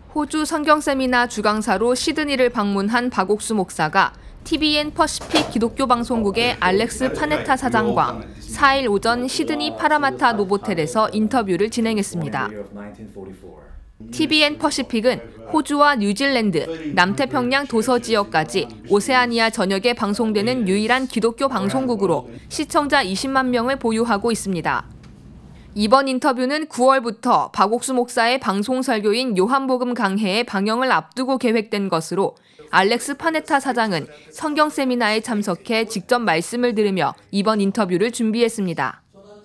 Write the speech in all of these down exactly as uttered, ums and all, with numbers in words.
호주 성경 세미나 주강사로 시드니를 방문한 박옥수 목사가 티비엔 퍼시픽 기독교 방송국의 알렉스 파네타 사장과 사 일 오전 시드니 파라마타 노보텔에서 인터뷰를 진행했습니다. 티비엔 퍼시픽은 호주와 뉴질랜드, 남태평양 도서 지역까지 오세아니아 전역에 방송되는 유일한 기독교 방송국으로 시청자 이십만 명을 보유하고 있습니다. 이번 인터뷰는 구월부터 박옥수 목사의 방송 설교인 요한복음 강해의 방영을 앞두고 계획된 것으로 알렉스 파네타 사장은 성경 세미나에 참석해 직접 말씀을 들으며 이번 인터뷰를 준비했습니다.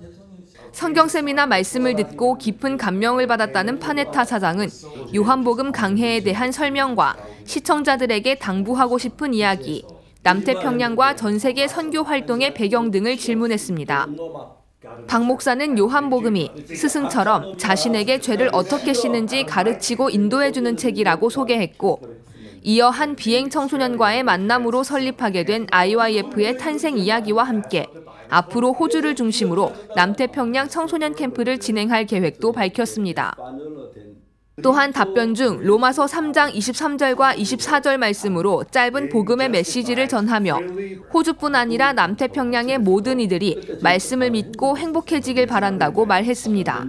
성경 세미나 말씀을 듣고 깊은 감명을 받았다는 파네타 사장은 요한복음 강해에 대한 설명과 시청자들에게 당부하고 싶은 이야기, 남태평양과 전 세계 선교 활동의 배경 등을 질문했습니다. 박 목사는 요한복음이 스승처럼 자신에게 죄를 어떻게 씻는지 가르치고 인도해주는 책이라고 소개했고, 이어 한 비행 청소년과의 만남으로 설립하게 된 아이와이에프의 탄생 이야기와 함께 앞으로 호주를 중심으로 남태평양 청소년 캠프를 진행할 계획도 밝혔습니다. 또한 답변 중 로마서 삼 장 이십삼 절과 이십사 절 말씀으로 짧은 복음의 메시지를 전하며 호주뿐 아니라 남태평양의 모든 이들이 말씀을 믿고 행복해지길 바란다고 말했습니다.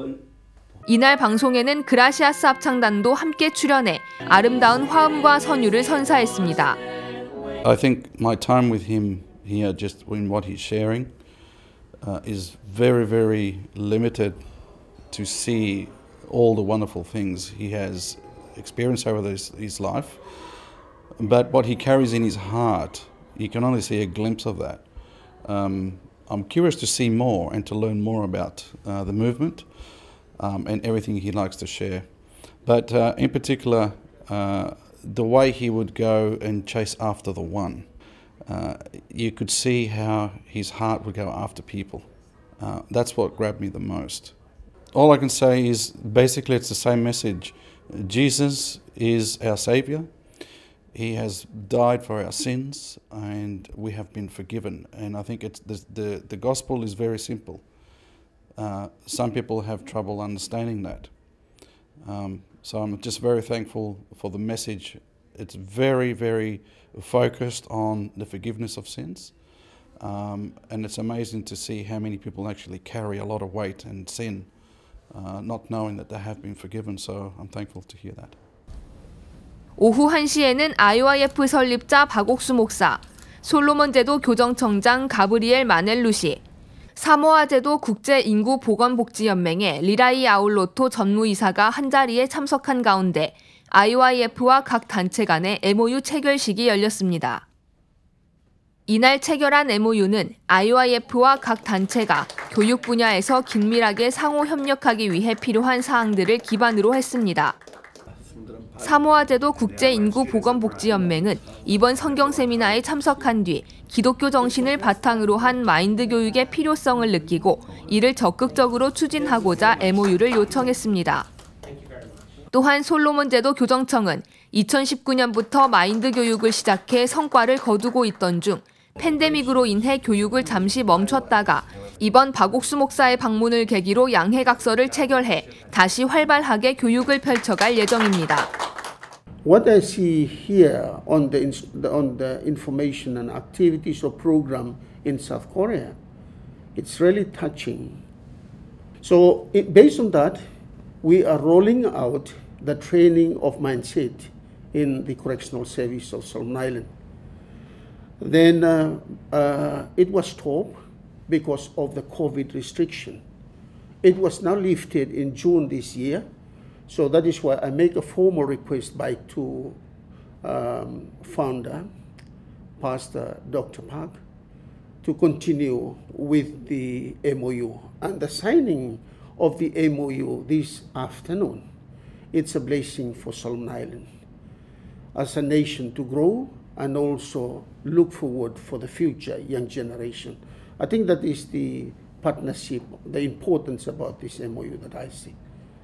이날 방송에는 그라시아스 합창단도 함께 출연해 아름다운 화음과 선율을 선사했습니다. I think my time with him here, just in what he's sharing, uh, is very, very limited to see all the wonderful things he has experienced over this, his life. But what he carries in his heart, you can only see a glimpse of that. Um, I'm curious to see more and to learn more about uh, the movement um, and everything he likes to share. But uh, in particular, uh, the way he would go and chase after the one. Uh, you could see how his heart would go after people. Uh, that's what grabbed me the most. All I can say is basically it's the same message. Jesus is our Saviour. He has died for our sins and we have been forgiven. And I think it's the, the, the gospel is very simple. Uh, some people have trouble understanding that. Um, so I'm just very thankful for the message. It's very, very focused on the forgiveness of sins. Um, and it's amazing to see how many people actually carry a lot of weight and sin, uh, not knowing that they have been forgiven. So I'm thankful to hear that. 오후 한 시에는 아이와이에프 설립자 박옥수 목사, 솔로몬 제도 교정청장 가브리엘 마넬루 씨, 사모아 제도 국제인구보건복지연맹의 리라이 아울로토 전무이사가 한자리에 참석한 가운데 아이와이에프와 각 단체 간의 엠오유 체결식이 열렸습니다. 이날 체결한 엠오유는 아이와이에프와 각 단체가 교육 분야에서 긴밀하게 상호 협력하기 위해 필요한 사항들을 기반으로 했습니다. 사모아 제도 국제인구보건복지연맹은 이번 성경 세미나에 참석한 뒤 기독교 정신을 바탕으로 한 마인드 교육의 필요성을 느끼고 이를 적극적으로 추진하고자 엠오유를 요청했습니다. 또한 솔로몬 제도 교정청은 이천십구 년부터 마인드 교육을 시작해 성과를 거두고 있던 중 팬데믹으로 인해 교육을 잠시 멈췄다가 이번 박옥수 목사의 방문을 계기로 양해각서를 체결해 다시 활발하게 교육을 펼쳐갈 예정입니다. What I see here on the on the information and activities or program in South Korea, it's really touching. So it, based on that, we are rolling out the training of mindset in the correctional service of Solomon Island. Then uh, uh, it was stopped because of the COVID restriction. It was now lifted in June this year. So that is why I make a formal request by to um, founder, Pastor Doctor Park, to continue with the M O U. And the signing of the M O U this afternoon, it's a blessing for Solomon Island as a nation to grow and also look forward for the future young generation. I think that is the partnership, the importance about this M O U that I see.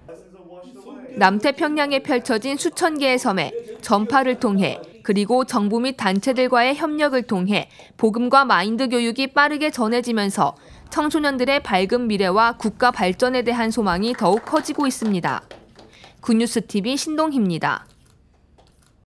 남태평양에 펼쳐진 수천 개의 섬에 전파를 통해 그리고 정부 및 단체들과의 협력을 통해 복음과 마인드 교육이 빠르게 전해지면서 청소년들의 밝은 미래와 국가 발전에 대한 소망이 더욱 커지고 있습니다. 굿뉴스티비 신동희입니다.